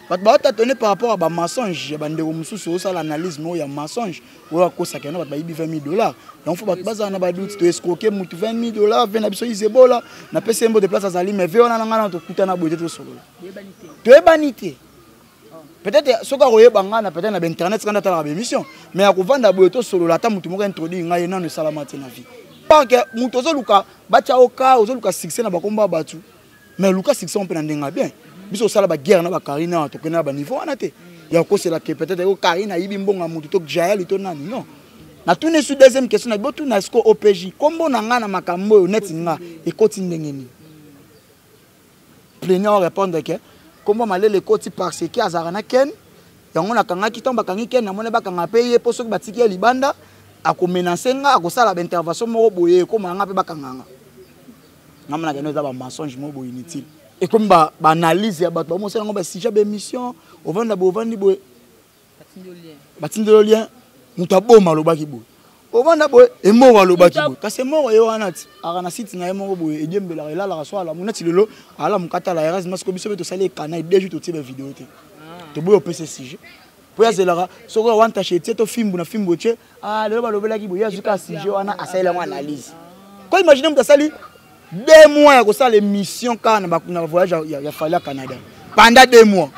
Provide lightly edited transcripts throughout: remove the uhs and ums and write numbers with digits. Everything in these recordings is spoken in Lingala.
Bato donné par rapport à ba mensonge, bande ko mususu ça l'analyse no ya mensonge. Ou ko sakena ba $20 000. Donc faut bato baza na ba doute to escroquer mutu $20 000 vena biso izebola na pese mbo de place azali mais ve on na ngana to kutana boye to solo. To ebanité. Peut-être ce qu'on voyait bangana peut-être na internet quand on a la émission mais à kovanda boye to solo la ta mutu moko introduire ngai na ne salamate na vie. Parce que mutu zo luka bacha oka ozo luka succès na ba komba batu. Mais luka succès on peut ndenga bien. Biso sala ba guerre na ba Karina to kena ba niveau wana te. Ya ko c'est la que peut-être ko Karina yibi mbonga mutu to Jael to nani non. Na tout ne sur deuxième question na botu na sco OPJ kombo na nga na makambo net nga e koti ndengeni. Plaignant répondre que comment malele koti parce que azarana ken yango na kanga kitomba kangi ken na mone ba kanga payer pour soki batiki libanda ako menacer nga ako sala ba intervention moko boye ko manga pe ba kanga. Ngamana ke no za ba mensonge mo boye inutile. Et comme ba analyse ya bato ba mo sala ngo ba sujet ba émission au vanda bo vandi boye batindelo lien muta boma lobaki boye au vanda boye e moko lobaki boye kasi moko yo wana ti akana site na moko boye e djembela ela la so ala munati lelo ala mukata la erasme parce que biso beto sala e kana deux jours to tiba vidéo te to boye opese sujet po ya zelara soko wanta chete to film na film boche ah lelo ba lobelaki boye azuka sujet wana asala ngo analyse ko imaginer muta sali 2 mois ya kosala l'émission quand na voyage ya fallait à Canada pendant 2 mois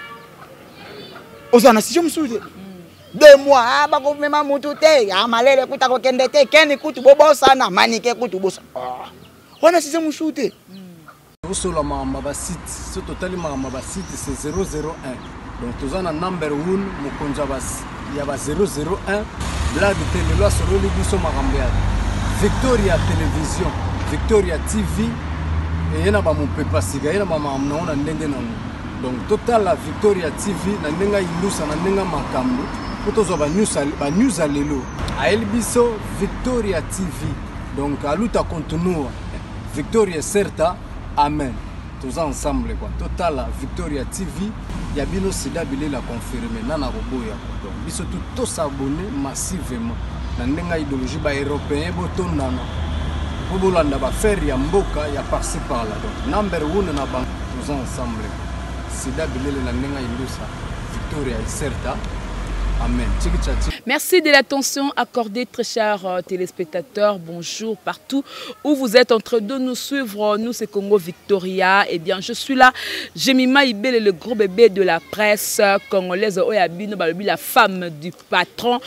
oza na session musude 2 mois ah ba ko mema mutu te ya malele kuta ko kende te keni kutu bobo sana manike kutu bosa wana session musude Osola mama ba site ce total mama ba site c'est 001 donc tozana number 1 mukonja bas ya ba 001 blague tele lo solo libiso makambe Victoria Télévision Victoria TV et yana ba mon pepa siga yana ba mamna na ndenge nango donc total la Victoria TV na ndenga ilusa na ndenga makambo potozo ba news alelo a elbiso Victoria TV donc aluta continua Victoria certa amen tous ensemble quoi total la Victoria TV ya bino sida bile la confirmer nana roboya donc biso tout s'abonner massivement na ndenga idéologie ba européen botondana Bobolanda ba faire ya mboka ya par-ci par-là donc number 1 na bank tous ensemble sida bilele na ndenga ilusa Victoria certa amen. Merci de l'attention accordée, très chers téléspectateurs. Bonjour partout où vous êtes en train de nous suivre. Nous, c'est Congo Victoria. Eh bien, je suis là. Jemima Ibele, le gros bébé de la presse congolaise. La femme du patron.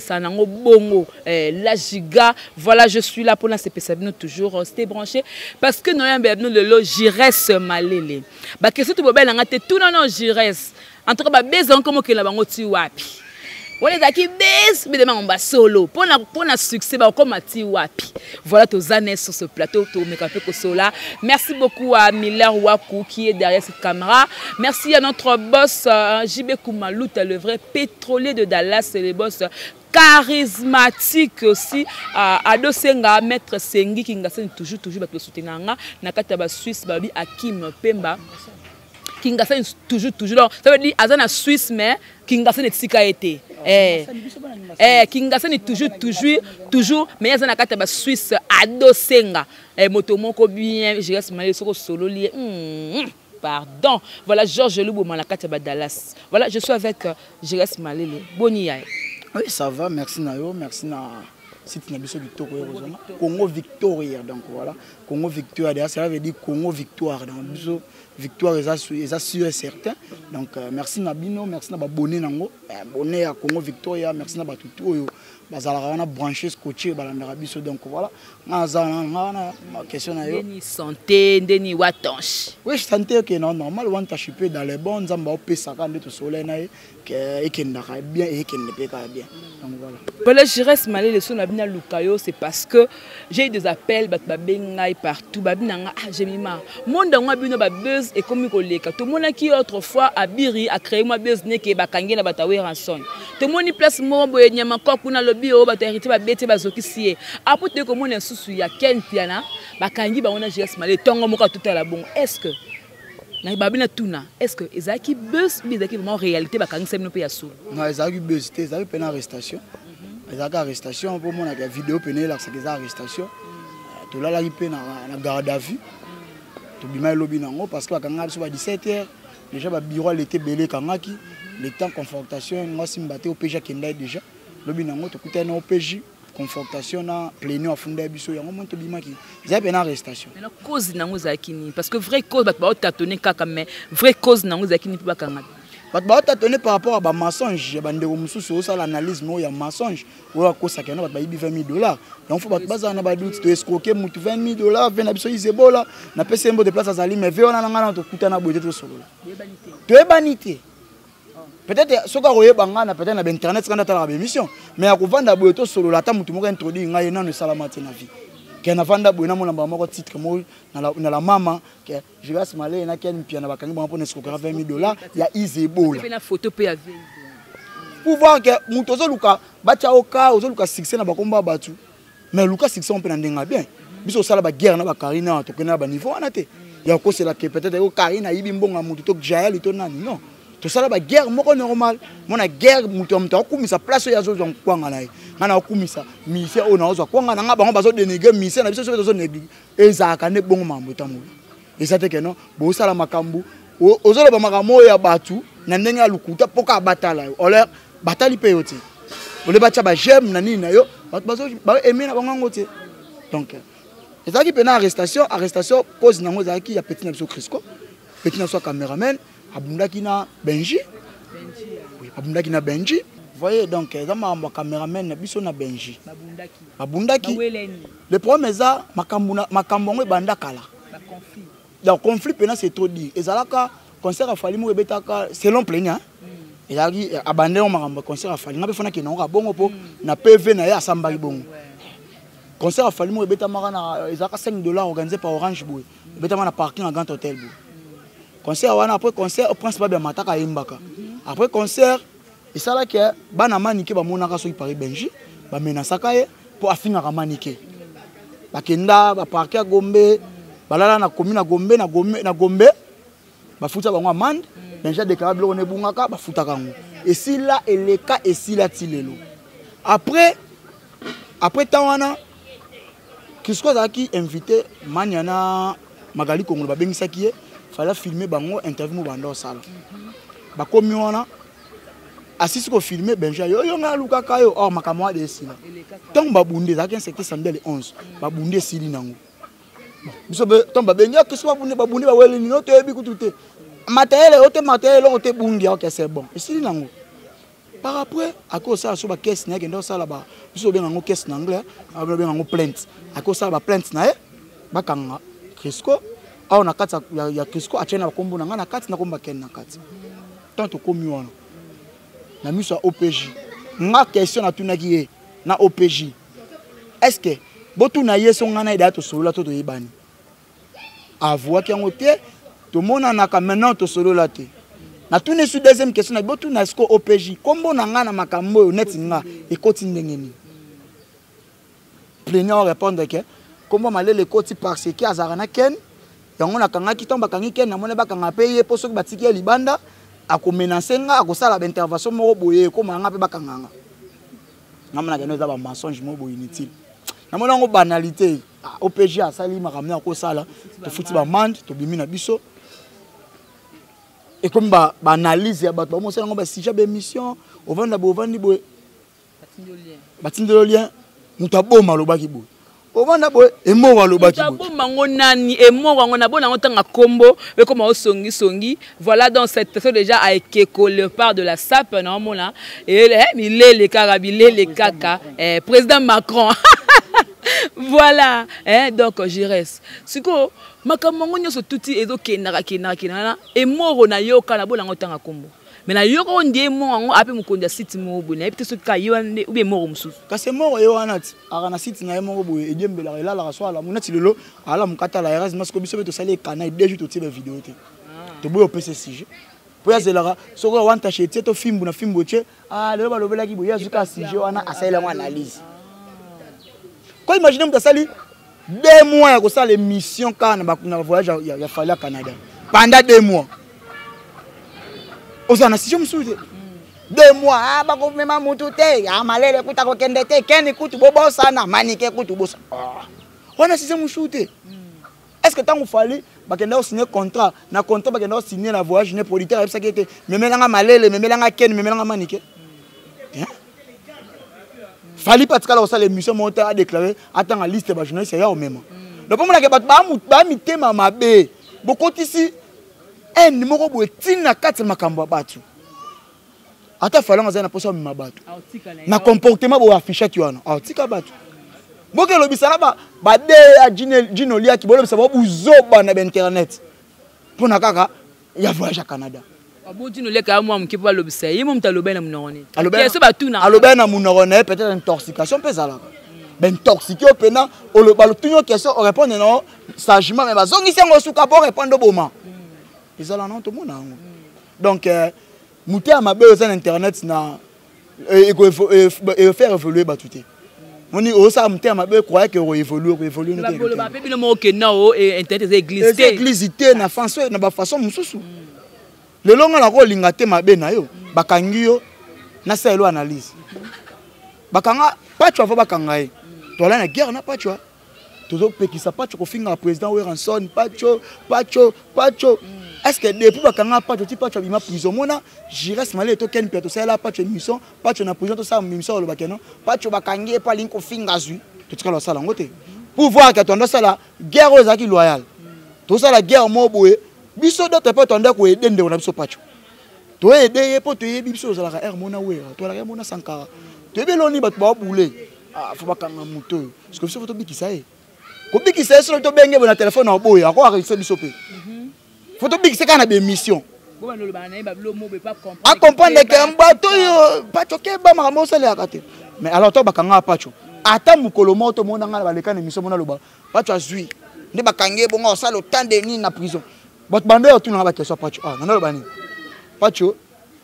Bongo, la giga. Voilà, je suis là pour la CPC. Toujours rester branché. Parce que nous avons le lot Jires Malele. Bah, qu'est-ce que tu veux dire? Tout non, Jires. En tout cas, besoin comme que la bango ti wapi. Voilà qui baisse, mais demain on va solo. Pour la succès, bah comme ti wapi. Voilà tous années sur ce plateau, tout me capé que cela. Merci beaucoup à Miller Waku qui est derrière cette caméra. Merci à notre boss JB Koumalouta, le vrai pétrolier de Dallas, c'est le boss charismatique aussi à Dosenga maître Sengi qui ngasen toujours ba soutenir nga na kata ba Suisse babi Hakim Pemba. Kingasen toujours donc ça veut dire azana Suisse mais Kingasen est sika été Kingasen toujours mais azana kata ba Suisse adosenga moto moko bien je reste malé solo lié pardon voilà Georges Lubouma la kata ba Dallas voilà je suis avec je reste malé boni oui ça va merci Nayo merci na site na biso Victoria Congo Victoria donc voilà Congo Victoria ça veut dire Congo Victoire donc biso victoire est sûr et certain donc merci Nabino merci na abonné nango abonné à Congo Victoria merci na batutu oyo bazala wana branché scotché balanda biso donc voilà na question na yo ni santé ndeni watanche oui santé que non normal watanche peut dans les bons nzamba opesa ka ndeto soleil na que ekendaka bien et ekende peka bien donc voilà voilà je reste malé le son abina lukayo c'est parce que j'ai eu des appels babengai partout babinanga Jemima monde ngwa bino ba buzz et comme koleka to mona ki autrefois abiri a créé moi buzz neke bakangi na batawe ranson to moni place mo boye nyama kokuna lobi o bata hérité ba bete bazoki sie apote ko mona susu ya ken piana bakangi ba ona jes malé tongo moka tout à la bon est-ce que na babina tuna est-ce que ezaki buzz mais ezaki vraiment réalité bakangi semno pe ya sou non ezaki buzz te ezaki pena arrestation ezaki arrestation pour mona ka vidéo pena la c'est arrestation to la pena na garde à vue to bima lobi nango parce que bakanga biso ba 17h déjà ba bureau l'été belé kangaki le temps confrontation moi simbaté OPJ kenda déjà lobi nango to kutana OPJ confrontation na plénière funda biso yango monto bimaki za pena arrestation mais la cause nango zakini parce que vraie cause ba tâtonner kaka mais vraie cause nango zakini pa kanga ba tâtonner par rapport à ba mensonge ba ndeko mususu ça l'analyse no ya mensonge ou ko sakena ba yibi $20 donc faut ba baza na ba doute to escroquer mutu $20 vena biso izebola na pesembo de place azali mais ve ona ngana to kutana boye to solo to ebanité peut-être ce qu'on voyait bangana peut-être na internet quand on a la émission mais à vendre boye to solo la ta mutu moko introduire ngai na no salamate na vie que na vanda boye na mona ba moko titre mo na la mama que je vais se malé na ken pia na bakangi bon pour escroquer $20 ya izebola na photo pe ya pour voir que mutu zo luka bacha oka zo luka succès na bakomba batu mais luka succès on peut ndenga bien biso sala ba guerre na ba karina to kena ba niveau na te ya ko c'est la que peut-être o karina yibi mbonga mutu to jael to nani non to sala ba guerre moko normal mona guerre mutu mtu akumisa place ya zo kwanga naye ngana akumisa mise ona ozo kwanga na ngaba bazo dénigrer mise na biso so zo nebi ezaka ne bongo mambo tamu ezate ke non bo sala makambu ozo le ba makamo ya batu na ndenge ya lukuta poka batala oler batali pe yote ole bacha ba j'aime na nini na yo bazo ba aimer na bango ngote donc ezaki pena arrestation cause nango zaki ya petit na biso Crisco petit na so cameraman abundaki na Benji oui abundaki na Benji voyez donc za ma cameraman na biso na Benji babundaki le problème est ça makambo ngo banda kala conflit donc conflit pena c'est trop dit ezalaka concert a fallu mo betaka selon plaignant ezaki abandé on makambo concert a fallu ngabe fona ke nango bongo po na PV na ya asambaki bongo concert a fallu mo beta mara na ezaka $5 organisé par Orange Boy beta na parking à Grand Hotel Boy concert wana après concert au principal bien mataka imbaka après concert et ça là que bana manike ba monaka so Paris Benji ba menasaka ye pour afinga ka manike bakenda ba parquet à Gombe balala na commune à Gombe na Gombe ba futa bango amande Benji déclaré blo ne bungaka ba futa kango et si là et les cas et si là tilelo après tawana Crisco zaki invité Maniana Magali Kongo ba bengisaki ye fallait filmer bango interview mo bando sala ba komi wana asisi ko filmer Benja yo nga luka kayo or makamwa de sila tant ba bunde za 15 septembre 11 ba bunde sili nango biso be tant ba benga que soit ba bunde ba wele ni no to ebi kutute matériel ote bundi ok c'est bon et sili nango par après à cause ça so ba caisse na kendo sala ba biso be nango caisse na anglais ba be nango plainte à cause ça ba plainte na ba kanga Crisco on a kati ya Crisco achena bakombo na ngana kati na komba ken na kati tant to komi wana na miso OPJ nga question na tunaki ye na OPJ est-ce que botu na yeso ngana ida to solo to yebani avouer ki ngote to mona na ka maintenant to solo la te na tune su deuxième question na botu na sko OPJ kombo na ngana makambo net nga ekoti ndengeni plaignant répondre que kombo malele ekoti parce que azarana ken yango na kanga ki tomba kangi ken na mona ba kanga paye po soki batiki ya libanda ako menacer nga ako sala ba intervention mo boye ko manga pe ba kanga ngamana keno za ba mensonge mo boye inutile na mona ngo banalité OPJ asali makamna ko sala to futi ba mande to bimi na biso et comme ba analyse ya bato ba mo sala ngo ba sujet ba émission ovanda boye batindelo lien mutaboma lobaki boye ovanda boy emoko alobaki boy mango nani emoko ngona bona ngotanga kombo be comme au songi voilà dans cette façon déjà avec le part de la SAP normalement et il est les kaka président Macron voilà donc je reste siko makamongo nyoso tuti ezo kenaka emoko na yoka na bona ngotanga kombo mais na yoko ndie mo ape mukonja site mo bo na epite so ka yande ube mo mususu kasi mo yo wanati akana site na mo bo edembela elala ka swala munati lelo ala mukata la erasmus ko biso beto sale kana ideju to tiba vidéo te to boyo pese sujet po yazelara so ko wanta chete to film na film boche lelo balobela ki boya zuka sujet wana asala ngwa analyse ko imagine mtasali 2 mois ya ko sala émission kana bakuna voyage ya fala Canada pendant 2 mois osana si je me souviens 2 mois ba ko mema mutu te ya malele kuta ko kende te keni kutu bobo sana manike kutu bosa wana si je me souviens est-ce que tant fallait bakenda signer contrat na contrat bakenda signer na voyage ne producteur ça qui était memelanga malele memelanga ken memelanga manike fali patikala osala émission monta a déclarer attends liste ba journaliste ya au même donc pour que ba mitema mabe bokotisi un numéro bo tina 4 makambo batu ata falanga za na poso mi mabatu na comportement bo afficher ki wana tika batu boke lobisana ba de ya jinolia ki bolo bisaba buzoba na internet pona kaka ya voyage à Canada abo jinolia ka moi mkipo ba lobisa yimo mtaloba na munone keso batuna aloba na munone peut-être intoxication pesala ben intoxiqué au pena o le balo tunyo question on répondre non sagement mais bazongi sengo suka pour répondre boma ezala non to mona donc muté à mabe sur internet na et faire évoluer batuté moni o sa muté à mabe croire que évoluer nous ba bolo ba bino mo ke na o internet glissité na façon mususu le longa na ko linga te mabe na yo bakangi yo na selo analyse bakanga pacho avo bakanga e to la na guerre na pacho tozo pekisa pacho ko finga président Weranson pacho est-ce que depuis bakanga pacho ti pacho bima prison mona jires malé to ken peto sala pacho mission pacho na prison to sa mission lo bakeno pacho bakangi pa linko finga zui to tikala sala ngote pour voir que tondo sala guerre aux aki loyal to sala guerre mo boye biso d'autres peut tonder ko aider ndeko na biso pacho to aider po to yebi biso sala ka mona we to la mona sankara to be loni bat ba boule faut bakanga muto parce que biso faut to bikisa e ko bikisa so to benge na téléphone na boye ako arrêter biso pe faut to bikisa kana be mission bo no le ba na ba lo mo be pas comprendre a comprendre que mbato yo pacho ke ba makambo sala yakate mais alors to bakanga pacho ata mukolo moto mona ngala baleka na mission mona loba pacho azui ndi bakange bonga osala le temps de ni na prison bot bande yo tuna ba question pacho nana loba ni pacho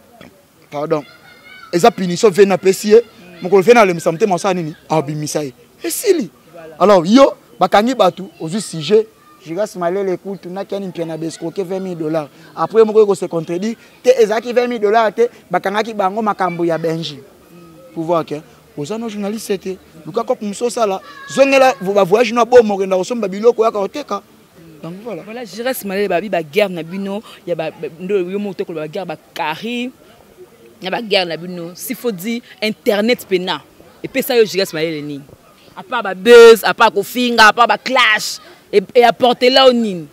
pardon eza punition vient na pesier mukolo vient na le misamte mosa nini abimisa e sili alors yo bakangi batu ozu sujet Jiras malele écoute na kani mpena bescoquer $20,000 après moko ko se contredit te ezaki $20,000 te bakangaki bango makambo ya benji pour voir que aux nos journalistes c'était luka ko kumso sala zongela ba voyage na bo mo kenda osomba biloko ya ka oteka donc voilà Jiras malele babi ba guerre na bino ya ba ndo yo moto ko ba guerre ba kari ya ba guerre na bino s'il faut dire internet pena et puis ça yo Jiras malele ni à part ba buzz à part ko finga à part ba clash et apporter là au nini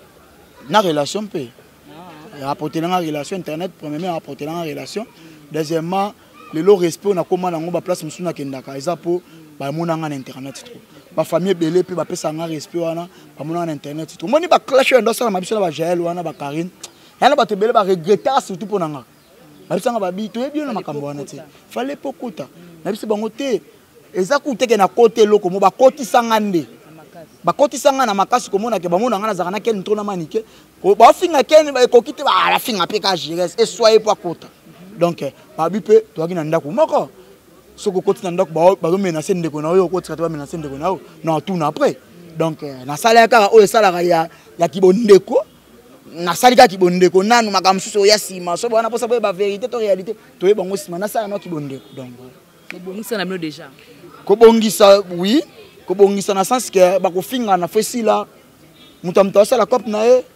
na relation pe apporter la relation internet premièrement apporter la relation deuxièmement le lot respect on a comment na ngomba place musuna kendaka ezapo ba mona nga na internet trop ba famille belé pe ba pesa nga respect wana ba mona na internet trop moni ba clash ndo sala mabiso ba Jaël wana ba Karine yana ba te belé ba regretter surtout pour nanga ba bisanga ba bi to e bien na makambo wana te fallait pokuta na biso bango te ezaku teke na côté loko mo ba koti sangande bakoti sanga na makasi komona ke bamona ngana zakana ken ntona manike ko ba finga ken ba kokite ba la finga pe ka jires et soyez pas kota donc ba bipe to akina ndako moko soko koti na ndako ba menacer ndeko na yo koti ka ba menacer ndeko na yo na tout na après donc na sala ka o sala ya kibondeko na sali ka kibondeko nanu makamsuso ya sima so bana posa ba vérité to réalité to yeba ngo sima na sala no kibondeko donc ko bongisa na bino déjà ko bongisa oui ko bongisa na sens que ba ko finga na fesi la mutamta osala cop na e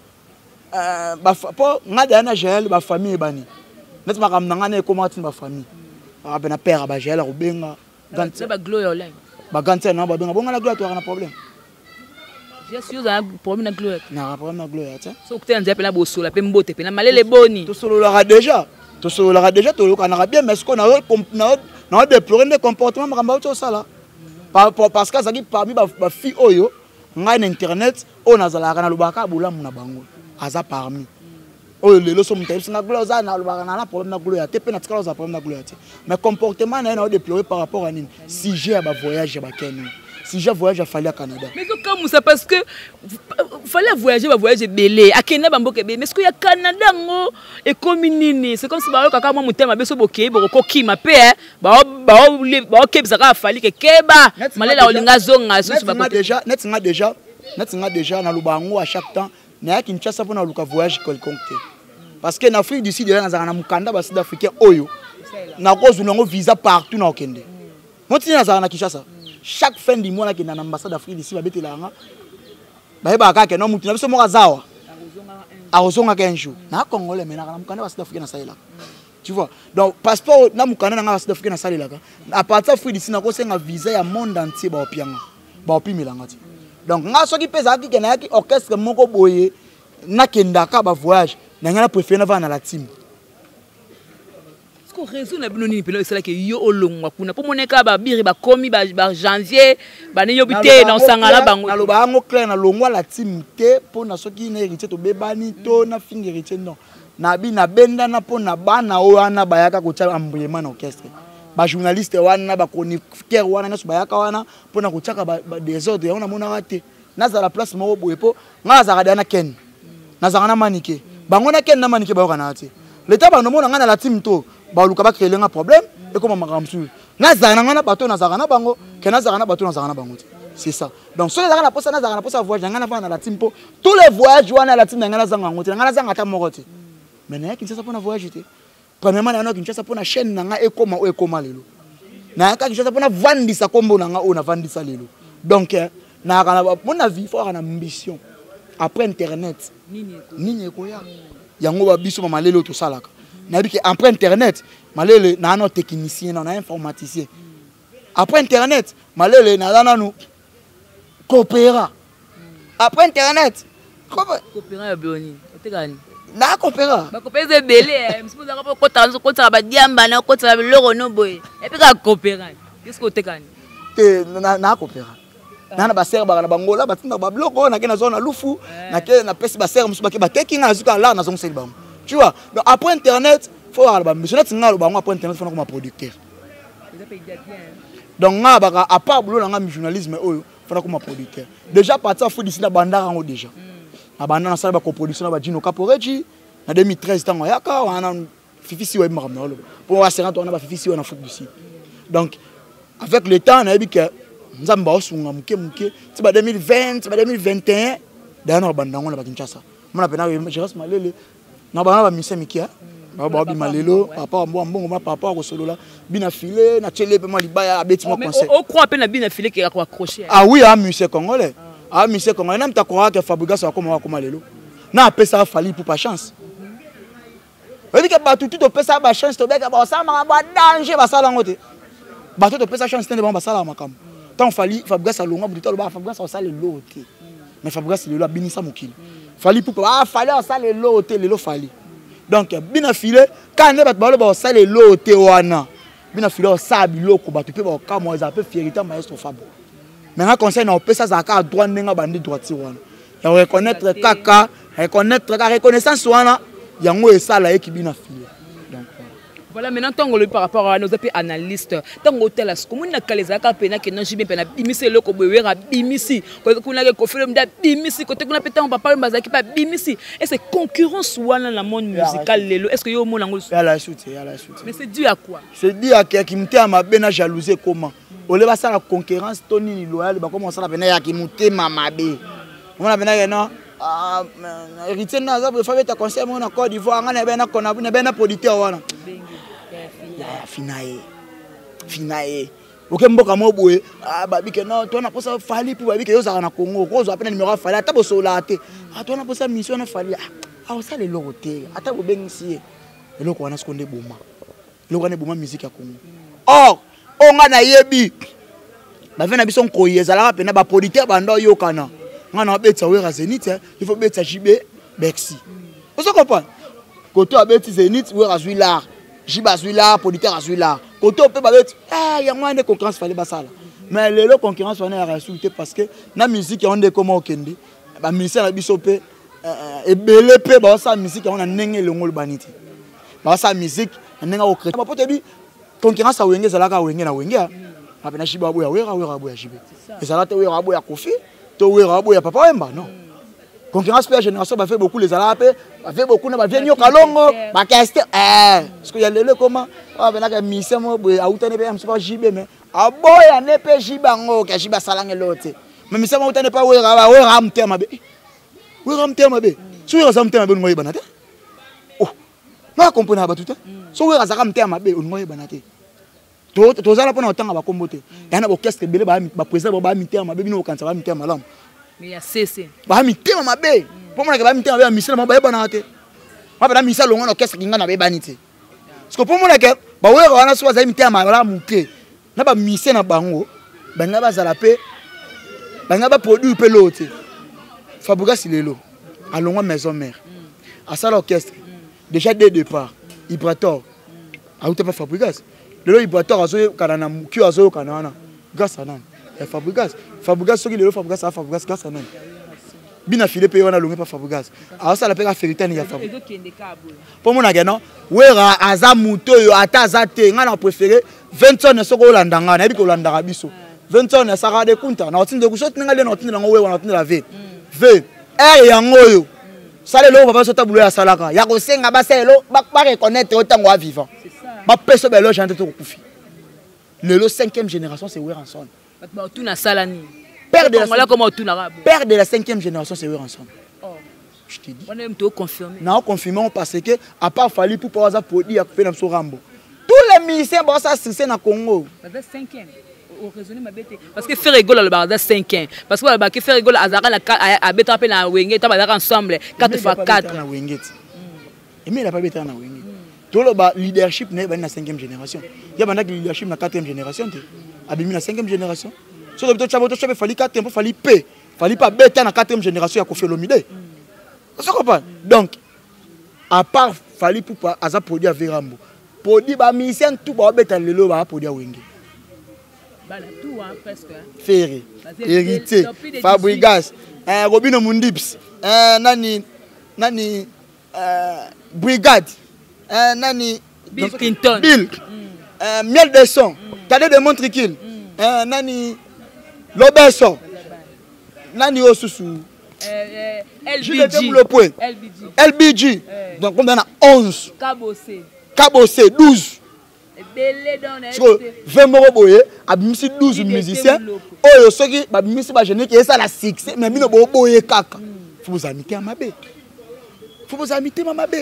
ba po ngada na Jaël ba famille bani net makam nanga na ko matin ba famille ba na père ba Jaël ko benga gantse ba gloire online ba gantse na ba benga bonga na gloire to na problème j'ai sûr un problème na gloire na problème na gloire ta so kuté nzia pela bosola pe mbote pe na malele boni to solo la déjà to lo kana bien mais ce qu'on a déplorer des comportements makamba to sala parce que ça dit parmi ba fille oyo ngai na internet on azalaka na lubaka bulamu na bango aza parmi oyo lelo so mutayisi na gloire za na lubaka na problème na gloire te pe na tikala za problème na gloire te mais comportement na déplorer par rapport à nini si j'ai ba voyage ba Kenya si j'ai voyage à fallait à Canada mais comme ça parce que fallait voyager ba voyage belé à Kenya bamboke be mais ce que ya Canada ngo et comme nini c'est comme si ba kaka moi mutema beso boké boko kima pe ba kebza ka fallait que keba malela olinga zonga so ba déjà net nga déjà na lubango à chaque temps na ya Kinshasa pour na luka voyage quelconque parce que en Afrique du Sud na zana mukanda ba sud-africain oyo na cause ngo visa partout na okende moti na zana Kinshasa chaque fin du mois na l'ambassade d'Afrique d'ici ba betelanga ba ba ka ke no mutu na biso mo kazawa Arosonga 15 jours. Na Congolais mais na mukanda ba Sud-Africain na salela. Tu vois. Donc passeport na mukanda na ba Sud-Africain na salela ka. À partir de ici na ko senga visa ya monde entier ba opianga. Ba opimilanga ti. Donc nga soki pesa ki kena ki orchestre moko boye na kendaka ba voyage na ngana préférer na va na la team. Est-ce que raison na bino ni pelo c'est que yo olongwa kuna po moneka ba biri ba komi ba janvier ba ne yobite na sangala bango. Na loba ngo clair na longwa la team te po na soki na héritier to bebani to na fingi héritier non. Na bi na benda na po na bana wana bayaka ko tia embouillement na orchestre. Ba journaliste wana ba chroniqueur wana na so bayaka wana po na ko tiaka ba désordre on a mona raté. Na za la place mo boye po nga za kada na ken. Na za na manike. Bango na ken na manike ba kana ate. L'état ba no mona nga na la team to ba luka ba créer un problème et comment makamsu. Na za na bato na za na bango, ke na za na bato na za na bango. C'est ça. Donc sur les na posa na za na posa voyage nga na va na la team po. Tous les voyages wana la team nga na za ngote. Nga na za ngata mokoti. Mais na Kinshasa pour na voyage te. Premièrement na Kinshasa pour na chaîne nga ekoma o ekoma lelo. Na ka Kinshasa pour na vandisa kombo na nga o na vandisa lelo. Donc na kana mon avis faut avoir une ambition. Après internet nini ekoya. Yango ba biso mama lelo to salaka. Na bi ke après internet malele na un technicien na informaticien. Après internet malele na nanu coopéra. Après internet coopéra ya bioni. Otekani. Na coopéra. Ba coopéra belé, msipoza ko kota ba diamba na kota ba loro no boy. Et puis ka coopéra. Qu'est-ce que otekani? Te na coopéra. Na ba serre ba na bangola ba tinda ba bloko na ke na zona lufu na ke na pesi ba serre musu ba ke ba teki na zuka là na zone sel bango. Tu vois? Donc après internet faut avoir ba monsieur tinga lo bango après internet faut na comme producteur. Donc nga ba à part boulot na journalisme oyo faut na comme producteur. Déjà partir faut d'ici na banda rango déjà. Na banda na sala ba coproduction na ba Dino Caporetti na 2013 tango yaka wana Fifi si wa makamna lo. Pour wa serant on na ba Fifi si na foot d'ici. Donc avec le temps na bi que nzamba osunga muke ti ba 2020 ti ba 2021 dana na banda ngo na ba Kinshasa. Mona pena je reste malele na ba na ba mise mikia. Ba bi malelo papa mbongo ma papa ko solo la bina filé na télé pe ma libaya abeti mo conseil. On croit pe na bina filé qui a accroché. Ah oui, ah musicien congolais. Ah musicien congolais même ta croire que Fabrigas va comme lelo. Na apesa fali pour pas chance. On dit que ba tout pesa ba chance to beka ba ça ma ba danger ba sala ngote. Ba tout pesa chance tende ba sala makam. Tant fali Fabrigas alonga buto ba Fabrigas ça le loté. Mais Fabrigas le binisa mokili. Fali pour ah fali ça le loté le fali. Donc bina filé quand ne ba ba ça le loté wana. Bina filé ça biloko ba tout pe ba ka mo za pe fierité maestro Fabo. Maintenant conseil na opesa za ka droit ndenga bandi droiti wana. Ya reconnaître kaka, reconnaître ka reconnaissance wana yango esala ekibina filé. Donc voilà maintenant tant le par rapport à nos analystes tant hôtel as comme na kaleza ka pena ke na jibe pena bimisi loko bwera bimisi ko kuna ke kofelo mda bimisi ko te kuna peta on papa mbazaki pa bimisi et c'est concurrence wana na monde musical lelo est-ce que yo mona ngolo ya la soute mais c'est dû à quoi c'est dû à qui mte ma bena jalousie comment ole ba ça la concurrence toni loyal ba comment ça la pena ya ki mte mama be on a pena non héritier na za fa beta conseil mon en Côte d'Ivoire ngana bena kona bena producteur wana finae OK mboka mo boye babi ke non toi na posa fali pour babi ke yo za na Congo ko zo apena numéro fali ata bo solate toi na posa mission na fali ça le loté ata bo bengisi eloko wana sekonde boma eloko wana boma musique ya Congo or onga na yebi ba vena biso nkoyeza la pena ba producteur bando yo kana ngana betsa wera Zenith il faut betsa JB Bexi vous comprenez koto abeti Zenith wera Zuila Jiba Zuila producteur Zuila koto pe ba beti ya ngwane concurrence fallait basala mais le concurrence on a résulté parce que na musique on de comment okende ba ministère na biso pe ebele pe ba sa musique on a ndenge longolo baniti ba sa musique ndenge o créer ba potebi concurrence a wenge zalaka wenge na wenge na pena Jiba boya wera boya Jibe et ça là te wera boya Kofi to wera boya Papa Wemba non concurrence per génération ba fait beaucoup les alapes ba fait beaucoup na ba vienyo kalongo ba caster parce que y a le comment na ka mission mo boya outane pe amso Jibe mais aboya ne pe Jiba ngo ka Jiba salange lote mais mission mo outane pa wera mtema be so wera za mtema be ngoyi banate oh na comprendre ba tout so wera za mtema be ngoyi banate to zala pona otanga ba kombote yana orchestre belé ba président ba mitema be bino kanza ba mitema malamu mais ya cc ba mitema mabe Pour moi, je suis un mission, je suis un mission. Je suis un mission, je suis un mission. Parce que pour moi, je suis un mission, je suis un mission. Je suis un produit pelote. Fabrigas Lelo, à l'ongwa maison mère. À ça l'orchestre. Déjà dès le départ, Ibrator. A où t'es pas Fabrigas? Le Ibrator a joué Kanana, qui a joué Kanana. Grâce à Nan. Fabrigas. Fabrigas, ceux qui le Fabrigas, à Fabrigas, grâce à Nan. Bien affilé, pays, on a l'ongwa pas Fabrigas. Alors ça l'appelle la vérité, il y a Fabrigas. Pour mon agent, Wera, Azamuto, Atazate, on a préféré 20 ans de ce qu'on a landanga, on a dit qu'on landanga biso. 20 ans de Sarah de Kunta, on a dit que choses n'ont pas été V. R yangoyo. Ça le va pas sauter boulot à salaka. Ya ko senga ba selo ba reconnaître autant wa vivant. C'est ça. Ba peso belo gente to kufi. Le 5e génération c'est Weranson. Ba tout na salani. Père de la 5e génération c'est Weranson. Oh. Je te dis. On aime tout confirmer. Non, confirmons parce que à part Fali pour pouvoir ça produit à faire dans son Rambo. Tous les musiciens bon ça c'est na Congo. La 5e. Parce que faire rigolo le barda 5 ans parce que le faire rigolo azara a beta pe na wenge ta bazaka ensemble 4x4 na wenge et mais il a pas beta na wenge tout le leadership n'est pas na 5e génération il y a banda leadership na 4e génération abimi na 5e génération so le to chabe fali 4e fali p fali pas beta na 4e génération ya ko Felomide ça comprend donc à part fali pour aza produit à Verambo produit ba musicien tout ba beta lelo ba produit à wenge. Tout, hein, presque. Ferré, Hérité, Fabrigas, Robino Mundips, Nani, Brigade, Nani, Bill Clinton, Bill, Miel de Son, Cadet de Montrikil, Nani, Loberson, Nani Osusu, LBG, donc on a 11, Cabossé, 12. 20 mots, abimisi 12 musiciens. Oh, ceux qui abimisi ba jeune qui est ça la succès, mais mino boye kaka. Faut vous amiter à Mabé. Faut vous amiter à Mabé.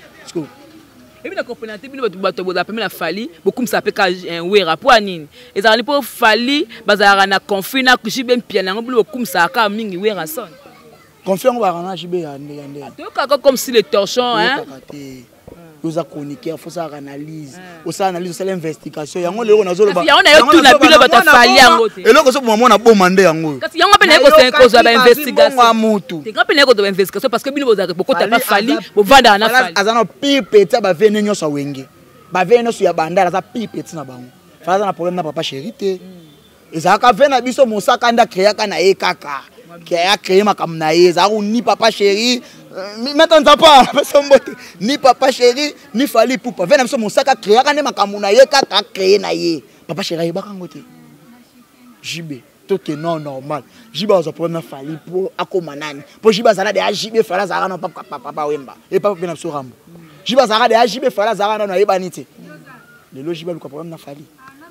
Et bien la complémenté bino bato boza pemela Fali, beaucoup ça peut un wera pour anine. Et ça ni pour Fali, bazara na conflit na kushi ben piano ngolo comme ça ka mingi wera son. Confiant ba rana jibe ande. To comme si les torchons hein. Vous avez chroniqué, il faut ça analyse, vous analyse, c'est l'investigation. Il y a un léo nazolo ba. Il y a un tout na bilo bata Fali yango. Et là que ça pour moi na bomandé yango. Kasi yango pe na ko c'est cause ba investigation. Te grand pe na ko de investigation parce que bino bozaka beaucoup ta Fali, bo vanda na Fali. Azana pipe ta ba vene nyoso wenge. Ba vene so ya bandala za pipe tina bango. Fala na problème na papa chérie. Et ça ka vena biso mosaka nda créer kana e kaka. Qui a créé ma kamnaïe, ni papa chéri, maintenant pas, ni papa chéri, ni Fali Poupa. Venez mon sac à créer, ma kamnaïe, à créer naïe. Papa chéri, il va kangote. JB, tout est non normal. JB a un Fali pour Akomanani. Pour JB, ça a des JB, Fala Zara, non, papa Wemba. Et papa Benam Sorambo. JB, ça a des JB, Fala Zara, non, Ebanité. Le logis, il y a un problème, Fali.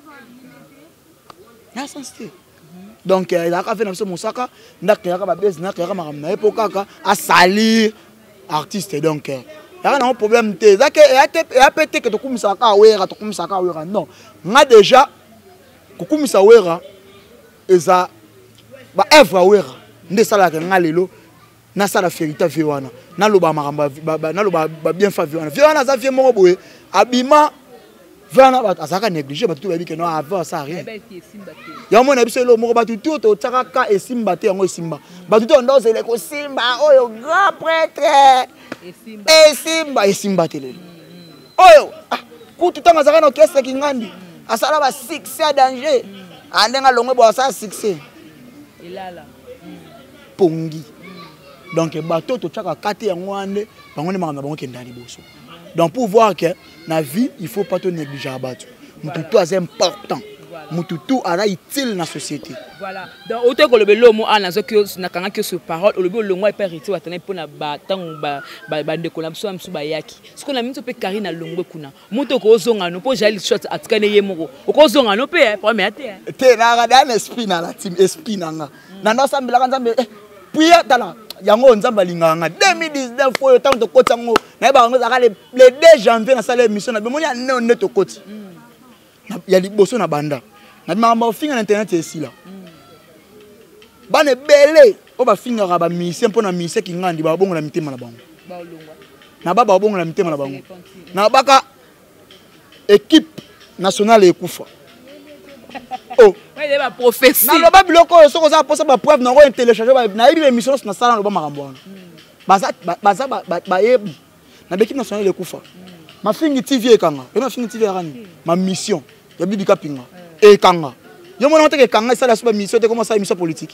Il y a sens. Donc, il a fait un peu de saka, il a fait un peu de salir artiste. Donc, il y a un problème. Il y a peut-être que tu as fait non. Moi, déjà, tu as fait ça. Œuvre, ne ça la ngalo, na ça la ferita viwana, na loba maramba, na loba bien fa viwana. Viwana ça vient mon boy, abima. Viana ba azaka négliger ba tout ba bi que non avant ça rien. Ya mon abiso lo mo ba tout to tsaka e simba te yango simba. Ba tout on dose le ko simba oyo grand prêtre. E simba te le. Oyo ku tout tanga zaka no kese kingandi. Asala ba succès danger. Andenga longwe bo ça succès. Ilala. Pongi. Donc bateau to tsaka kate yango ande bango ne makamba bango kendali boso. Donc pour voir que dans la vie, il ne faut pas te négliger à battre. Moutoutou est important. Moutoutou est utile dans la société. Voilà. Donc autant que le belo mo ana zo que na kanga que ce parole, le belo mo hyper rité watana pour na batang ba de collapso am suba yaki. Ce qu'on a mis to pe karina longwe kuna. Moto ko zonga no po jali shot atkane yemoko. Ko zonga no pe premier ate. Te na ga na esprit na la team esprit nanga. Na no sambela kanzambe puis tala yango nzamba linganga 2019 fois tant de kota ngo na ba ngo zaka le 2 janvier na salle émission na be moni ne on to koti ya liboso na banda na mamba finga na internet ici là bane belé o ba fingaka ba mission mpona mission ki ngandi ba bongo la mitema na bango na baba bongo la mitema na bango na baka équipe nationale ekufa oh ouais ba prophétie na loba biloko soko za posa ba preuve na ko télécharger ba na yebi émission na sala loba makambo wana baza ba yebi na l'équipe nationale ekufa ma fingi TV ekanga ma fingi TV arani ma mission ya bibi kapinga ekanga yo mona te ekanga ça la super mission te comment ça mission politique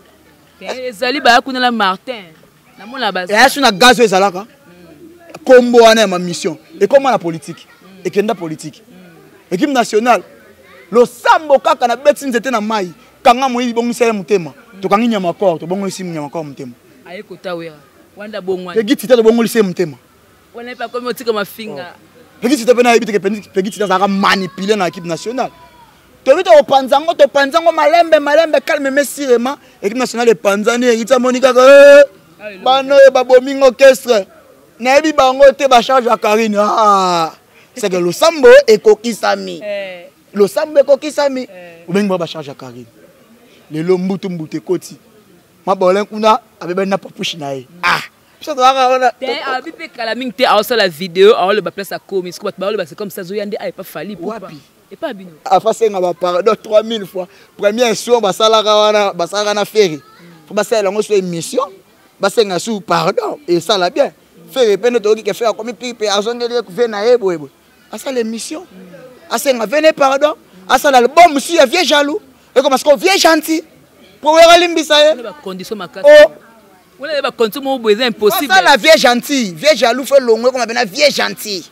ezali ba kuna la Martin na mona ba ya suna gaz ezalaka kombo wana ma mission et comment la politique et kenda politique équipe nationale lo sambo kaka na beti nzete na mai kanga moyi bongisa mutema to kangi nyama ko to bongo isi nyama ko mutema aye kota wera wanda bongwa pegiti te bongo lise mutema wana pa comme otika mafinga pegiti te pena ebite ke pegiti te za manipuler na équipe nationale to bito opanzango malembe calme mesirema équipe nationale e panzani ita monika ka bano e babomingo orchestre na ebi bango te ba charge ya Karine c'est que le sambo ekokisami le sambo ekokisami ubengi ba charge ya Karine lelo mbutu koti mabolen kuna abeba na papushi nae ça doit avoir te abi pe kala mingi te awsa la vidéo awo le ba place à komi ce que ba le ba c'est comme ça zoyande ay pas fali pour pas et pas bino afase nga pardon 3000 fois première son basala na ferry faut basala ngo sur émission basenga sous pardon et ça la bien ferry pene to ki faire comme pipe azongeli ku ve na ebo asa l'émission asenga venez pardon asa l'album si vieux jaloux et comme parce qu'on vieux gentil pour voir limbisa ba condition makasi wala ba condition mo besoin impossible ça la vieux gentil vieux jaloux fait longo comme appelle vieux gentil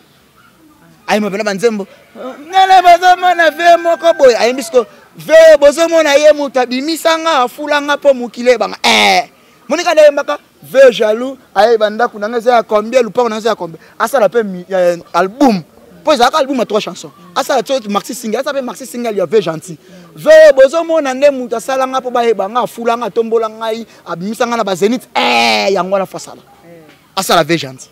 ay mo pena banzembo ngala bazoma na ve moko boy ay misko ve bozoma na ye mutabimisanga afulanga po mukile banga monika na yembaka ve jaloux ay banda kunanga za combien lupa kunanga za combien asa la pe album po za album a 3 chansons asa la tout maxi single asa pe maxi single ya ve gentil ve bozoma na nde muta salanga po ba banga afulanga tombola ngai abimisanga na ba zenith yango na fasala asa la ve gentil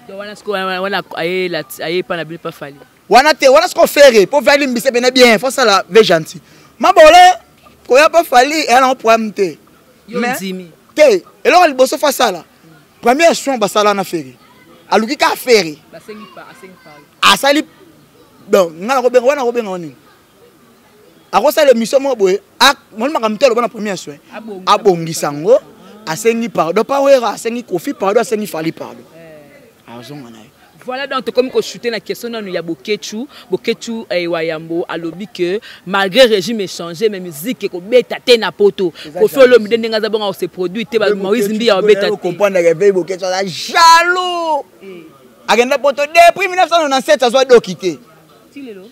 wana aye pas na pas fali wana ce qu'on fait pour faire limbise bien faut ça la ve gentil mabole ko ya pas fali et on problème te yondimi te et là le bosso fa ça là première son ba sala na ferry aluki ka ferry basengi pa asali bon ngala ko benga wana ko benga oni ako ça l'émission mo boye ak mon makamtelo bana première son abongisango asengi pardon pa wera asengi kofi pardon asengi fali pardon. Voilà donc comme que shooter la question non il y a Bokechu et Wayambo alobi que malgré régime échangé mais musique ko beta te na poto ko fait le mide nga za bonga se produit te ba Moïse Mbia beta te comprendre que Bokechu la jaloux agenda poto depuis 1997 ça soit dokité tilelo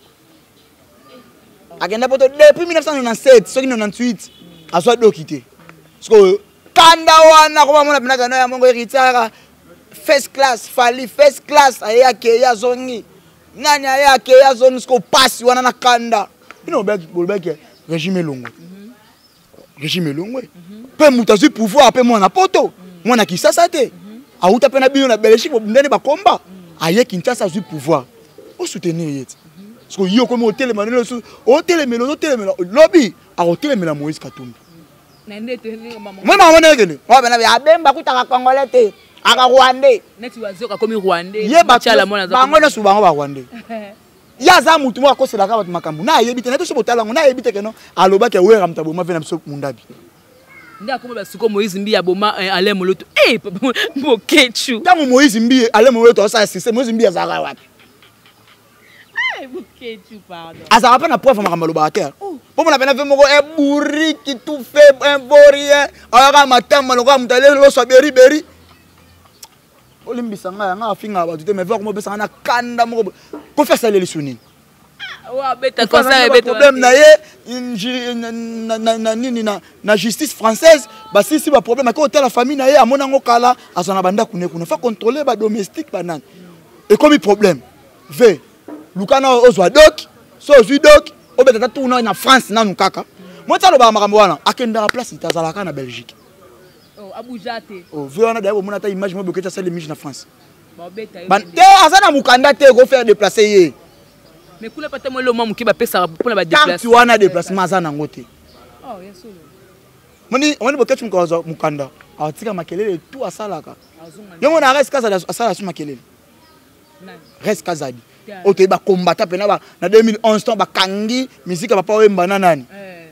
agenda poto depuis 1997 soki 98 ça soit dokité parce que kanda wana ko ba mona bina kana ya mongo ritara first class fali first class ayake ya zongi nani ayake ya zoni sko pass wana na kanda ino bolbeke régime longo pe mutazu pouvoir pe mona poto mona kisasa te auta pe na bino na Belgique ndene ba komba aye Kinshasa zu pouvoir o soutenir yet parce que yo comme hôtel manelo lobby a hôtel mela Moïse Katumbi na ndete maman moi mama ngene wa bana ya bemba kutaka Congolais te aka Rwandais neti wazoka comme Rwandais ye batala mona za bango na su bango ba Rwandais ya za mutu mo akosela ka batu makambu na yebite na to so botala ngo na yebite keno aloba ke wera mtabo ma vena biso mundabi nda ko ba suko Moïse Mbia boma ale moloto Bokechu tango Moïse Mbia ale moloto sa sise Moïse Mbia za ka wapi Bokechu pardon azara pa na preuve makambo loba terre po mona pena ve moko e bourri qui tout fait un borien aka matama lokwa mutale lo so beri olimbisanga nga afinga ba tuté mais va ko pesa na kanda moko ko fesa le lisuni wa beta ko ça beta problème na ye na justice française ba si ba problème ko hôtel la famille na ye amona ngo kala azana banda kuna fa contrôler ba domestique banane et comme problème ve lukana ozwa doc so ozwi doc obeta tuna na France na nukaka motalo ba makambo wana akenda place itazalaka na Belgique abujate vu on a d'ailleurs mon image mo Bokechu ça les miges na France ban te azana mukanda te go faire déplacer ye mais kula pata mo le mo mukiba pesa pour ba déplacer tu wana déplacement azana ngote oh yeso Moni boketu mukanda. Atika makelele tout asalaka. Yongo na reste kaza asala su makelele. Reste kazadi. Ote ba combattant pena ba na 2011 temps ba kangi musique ba pa wemba nani.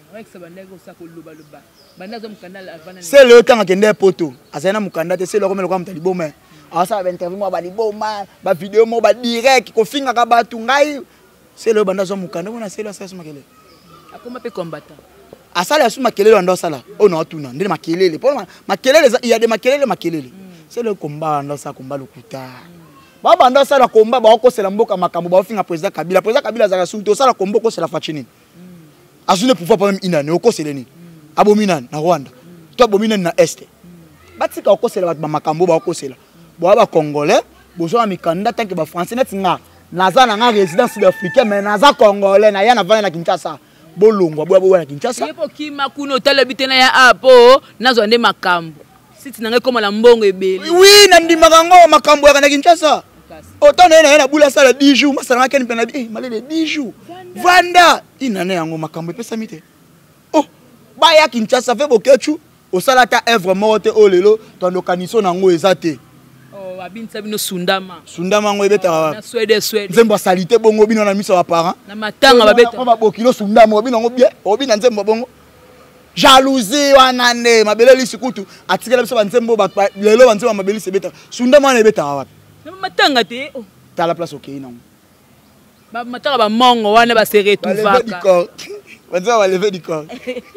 C'est le temps akende poto. Azana mukanda te c'est le comme le comme tali boma. Asa ba interview mo ba liboma, ba vidéo mo ba direct ko finga ka ba tungai. C'est le banda zo mukanda on a c'est le asala su makelele. Akoma pe combattant. Asala su makelele ando sala. Oh non tuna, ndele makelele. Pour makelele il y a des makelele. C'est le combat ando sa combat lokuta. Baba ando sala combat ba ko sela mboka makambo ba finga président Kabila za sunto sala combat ko sela fachini. Azune pouvoir pas même inane ko seleni. Abominane na Rwanda. To abominane na Est. Batika ko sela ba makambo ba ko sela. Bo ba congolais, bozo amikanda tant que ba français net nga. Naza na nga résidence sud-africain mais naza congolais na ya na vana na Kinshasa. Bolongwa bo na Kinshasa. Yepo kima kuno hotel bitena ya apo nazo ande makambo. Siti nanga koma la mbongo ebele. Oui, na ndimaka ngo makambo ya na Kinshasa. Autant na bula sala 10 jours, masala ngakeni pena malele 10 jours. Vanda inane yango makambo pesa mite. Oh, ba ya Kinshasa fe bokechu, osala ta œuvre morte o lelo, tondo kaniso nango ezate. Oh, abinza bino sundama. Sundama ngo ebeta wa. Na Swede. Nzembo salite bongo bino na miso wa parents. Na matanga babeta. Ba bokilo sundama obino ngo bien, obina nzembo bongo. Jalousie wanane mabele lisikutu atikela biso banzembo ba lelo banzembo mabele sebeta. Sundama na ebeta wa. Matanga te. T'as la place ok non. Ba matanga ba mongo wana ba se retrouvaka. Va lever du corps.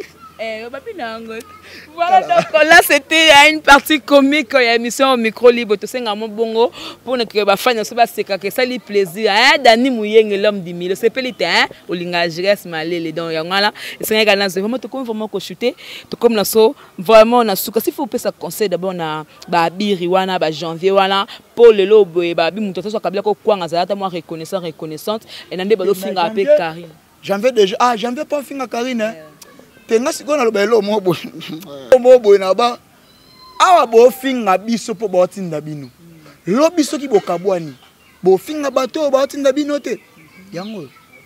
Voilà, donc là c'était une partie comique il y a émission au micro libre tout ça ngamo bongo pour que ba fanya so ba seka que ça lui plaisir Dani Muyenge l'homme du milieu c'est pelite olinga jeunesse malele donc ya ngala c'est ngala na vraiment to comme vraiment ko shooter to comme na so vraiment na suka s'il faut passer conseil d'abord na ba biri wana ba janvier wana pour le lobo ba bi muto so kabila ko kwanga za ta moi reconnaissante et nande ba lo finga pe Karine janvier déjà janvier pas finga Karine tenga sikona lo belo mobo mobo na ba awa bo finga biso po ba tinda bino lo biso ki bokabwani bo finga bato ba tinda bino te yango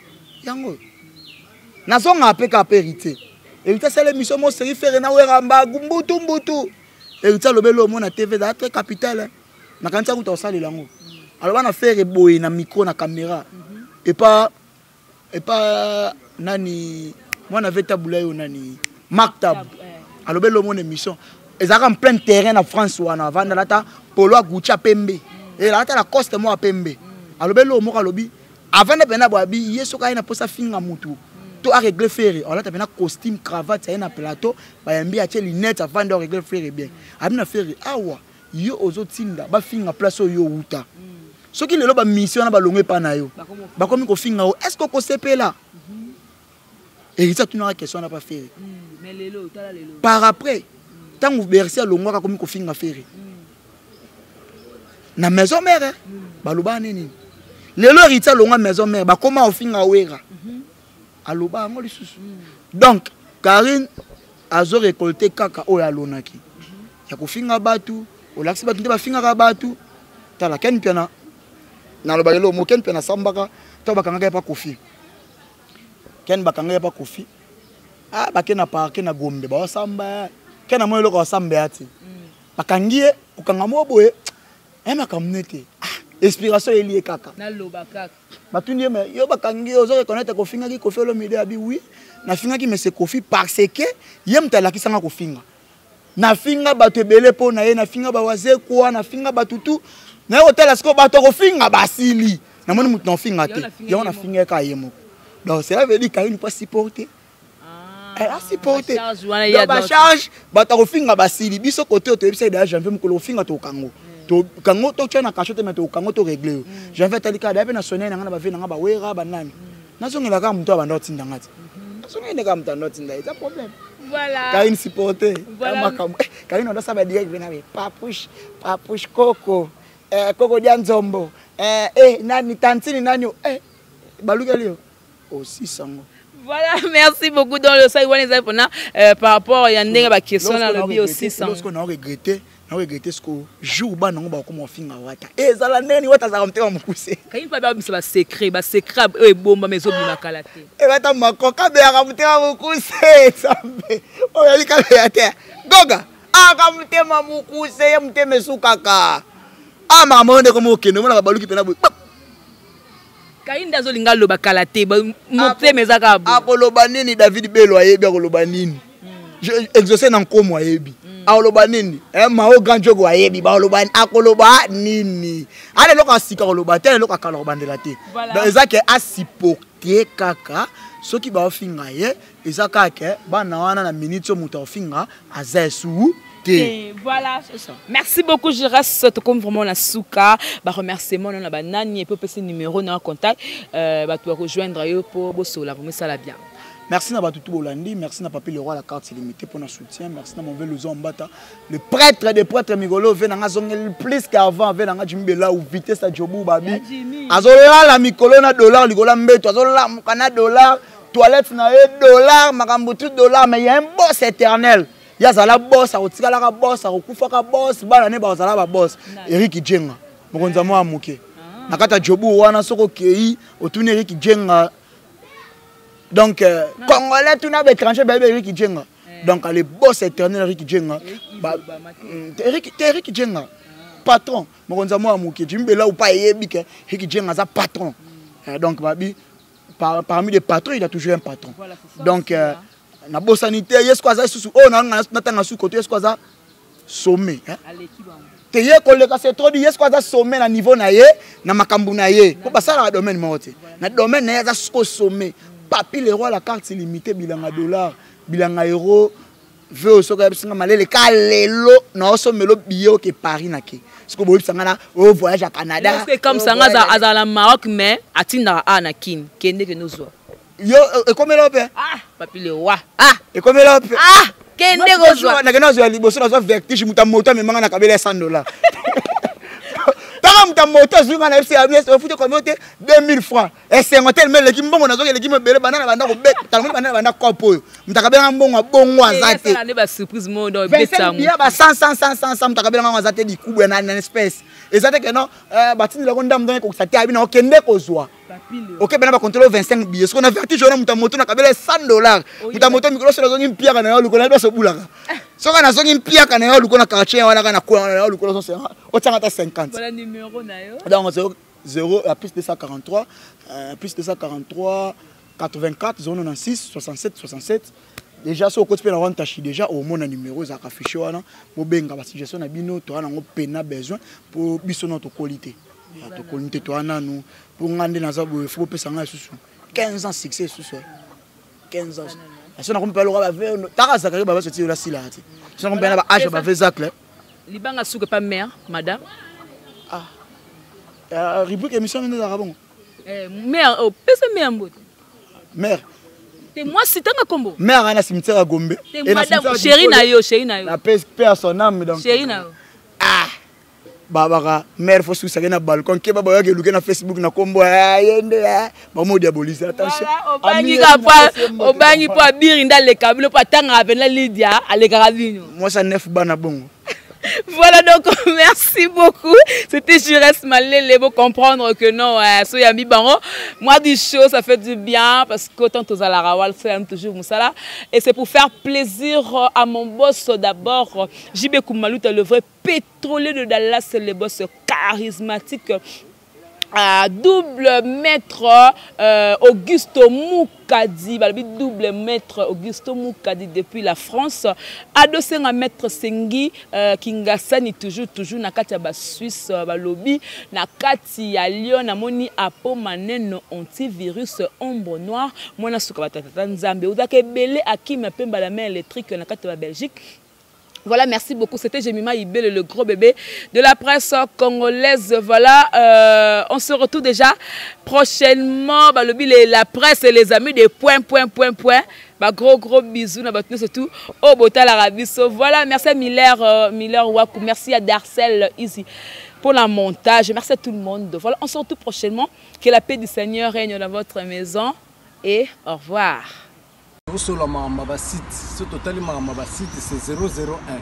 na songa apeka perité evita sele miso mo seri fere na wera mba mbutu evita lo belo mo na TV da très capital na kanza kuta osali lango alors bana faire boy na micro na caméra et pas nani moi on avait taboulé nani Maktab alors belo mon émission ils ont en plein terrain en France ou en avant là polo Gucci pembe et là la coste moi pembe alors belo mo kalobi avant de bena boabi yeso ka ina posa finga mutu to a régler faire alors là bena costume cravate na plateau ba yambi a lunettes avant de régler faire bien abina faire awa yo ozotinda ba finga place yo uta soki lelo ba mission na ba longwe pa na yo ba komi ko finga est-ce que ko CP là et ça tu n'as question n'a pas fait mais lelo tala lelo par après tant vous bercer longwa ka komi ko finga faire na maison mère ba loba nini lelo rita longwa maison mère ba koma o finga wera aloba ngo lisusu donc Karine azo récolter kaka o ya lonaki ya ko finga batu o laksi batu ba finga ka batu tala ken pena na loba lelo mo ken pena sambaka to bakanga pa kofi ken bakanga pa kofi bakena parke na Gombe ba samba ken na moyo ko samba ati bakangie ukanga mo boye makamnete inspiration elié kaka na loba kaka batundi me yo bakangie ozo reconnaître kofinga ki kofi lo media abi oui na finga ki mais c'est kofi parce que yem tala ki sanga kofinga na finga bato ebele po na ye na finga ba waze kwa na finga batutu na hotel asko bato kofinga basili na moni mutu na finga te yo na finga ka yemo donc cela veut dire Karine pas supporter a supporter ba charge bato kofinga basili biso côté to ebisa da janvier mukolo finga to kango to kango to tchana kachote mais to kango to régler janvier talika da pe na sonner na ngana ba vena ngaba wera banani na songela ka mutu abanda otinda ngati songela ka mutu ando otinda c'est problème. Voilà. Karine supporter. Voilà. Karine on doit savoir direct venir papush Coco. Coco Dianzombo. Nani tantini nani balugalio. Aussi sango. Voilà, merci beaucoup dans le Saïwan par rapport à Yandé ba question là le bi aussi sango. Lorsqu'on a regretté na regrette ce que jour ba nango ba comme finga wata ezala neni wata za mtema mukuse kayi pa ba misala secret e bomba mezo bima kalate e wata makoka be ya mtema mukuse sambe o yali ka ya te goga aka mtema mukuse ye mteme sukaka ama monde comme okende mona baluki pena boy kayi ndazo lingalo ba kalate mteme zaka bo akoloba nini David Belo ayebi akoloba nini exaucer na nkomo ayebi akoloba nini mao grand jogo ayebi ba akoloba akoloba nini ale loka sika akoloba te loka kala bandela te donc ezake asiporter kaka soki ba ofinga ye ezaka ke bana wana na minute muta ofinga azesu. Et voilà, merci beaucoup. Je reste comme vraiment la souka. Remerciement on a banani et peut passer numéro dans contact. Tu vas rejoindre pour bossola. Vous ça la bien. Merci à Batutu Bolandi, merci à Papi le roi la carte illimitée pour notre soutien. Merci à mon Velozo Mbata, le prêtre des prêtres Migolo, venant zongel plus qu'avant, venant Jimbela ou vitesse à Djobou Babi. Azola la Mikolo na dollar, Ligola Mbeto, Azola Mukana dollar, toilette na dollar, Makambutu dollar, mais il y a un boss éternel. Il y a un boss, il y a un boss, il y a un boss, il y a un boss. Eric Djenga, Mokonzamo Amouke. Nakata Djobou wana soko kei, otune Eric Djenga. Donc, Congolais, tout n'a pas étranger, Eric Djenga. Donc, le boss éternel Eric Djenga. Eric Djenga, patron. Mokonzamo Amouke, Jimbela ou pas Yebike, Eric Djenga, c'est patron. Donc, parmi les patrons, il y a toujours un patron. Donc, na bosanité yes quoi ça sous oh na tanga sous côté yes quoi ça sommet te ye koleka c'est trop dit yes quoi ça sommet na niveau na ye na makambu na ye po pasala na domaine mote na domaine na ya ça sommet papi le roi la carte illimitée bilanga dollar bilanga euro veut soka bisinga malele kalelo na somelo bio ke Paris na ke ce que bo bisanga na au voyage à Canada c'est comme ça à la Maroc mais atinda na kin kende ke nozo yo et comme l'opé ah papi le roi et comme l'opé kende gozwa na kena zo liboso na zo vertige muta moto me manga na kabela $100 tanga muta moto zunga na FC ABS au foot comme 2000 francs et 50 mais l'équipe mbongo na zo l'équipe bele banana banda ko bet talmo banana banda kopo muta kabela mbongo bongo azate ça ba surprise mondo beta mu ya ba 100 muta kabela ngwa azate di kubwe na espèce ezate que non batini la konda mdongo ko sate abi na okende kozwa. Ok, ben on va contrôler 25 billets. Ce qu'on a verti, je n'ai moto na kabela $100. Muta moto micro sur la zone impia kana yo lukola ba so bulaka. So kana zone impia kana yo lukola quartier wana kana kwa yo lukola so o tanga ta 50. Voilà numéro na yo. Donc 0 à plus 243 84 096 67 67. Déjà so ko tpela renta chi déjà au mon numéro za ka affiché wana bo benga ba suggestion na bino to wana ngo pena besoin pour biso notre qualité. To qualité to wana nous pour ngande na za bo faut pesa nga susu 15 ans succès susu 15 ans. Ça na ko mpela ba ve ta za ka ba so ti la sila ati. Ça ko mpela ba age ba ve zacle. Libanga souka pas mère madame. Rubrique émission de Arabon. Mère pesa mère mbot. Mère c'est moi si tanga kombo. Mère ana cimetière à Gombe. Et madame chérie na yo. La paix son âme donc. Chérie na yo. Babaka mère faut sous ça na balcon ke baba yake luke na Facebook na kombo yende ba mo diabolise attention. Obangi ka pa obangi po abiri ndale kabilo pa tanga avela Lydia ale karabino. Moi ça neuf bana bongo. Voilà donc merci beaucoup. C'était Jires Malele pour comprendre que non Soyami Bango. Moi du show ça fait du bien parce que autant aux alarawal c'est toujours Moussala et c'est pour faire plaisir à mon boss d'abord JB Koumalouta le vrai pétrolier de Dallas, c'est le boss charismatique. Double maître Augusto Moukadi, double maître Augusto Moukadi depuis la France. Adossé à maître Sengi Kingasani toujours na kati ya Suisse lobby na kati ya Lyon na moni apo maneno antivirus ombre noire mona suka batata nzambe udake belé akime pemba la main électrique na kati ya Belgique. Voilà, merci beaucoup. C'était Jemima Ibele, le gros bébé de la presse congolaise. Voilà, on se retrouve déjà prochainement. Bah, la presse et les amis des points. Bah, gros bisous. Surtout au Botal Arabiso. Voilà, merci à Miller Wakou. Merci à Darcel Easy pour la montage. Merci à tout le monde. Voilà, on se retrouve prochainement. Que la paix du Seigneur règne dans votre maison. Et au revoir. Sur le site, c'est 001.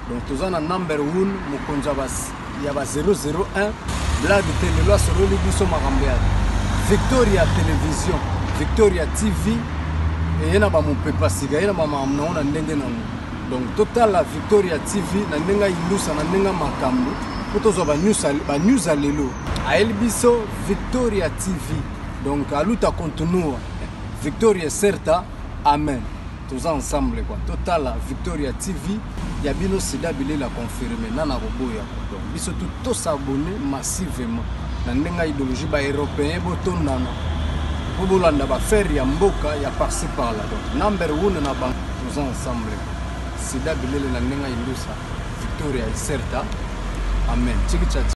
donc toza na number 1 mokonzi ya ba 001 blague tele lo asololi biso makambo ya Victoria Television, Victoria TV, et il y a un sika, il y a un ndenge nango. Donc total la Victoria TV na ndenga ilusa na ndenga makambo potozo ba news alelo a elbiso Victoria TV. Donc aluta continua Victoria certa, amen. Tous ensemble quoi. Total la Victoria TV, ya bino sida bile la confirmer nana roboya. Donc biso tout s'abonner massivement. Na ndenga idéologie ba européen botondana. Bobolanda ba faire ya mboka ya par-ci par là. Donc number 1 na bank tous ensemble. Sida bile la ndenga ilusa Victoria certa, amen. Chiki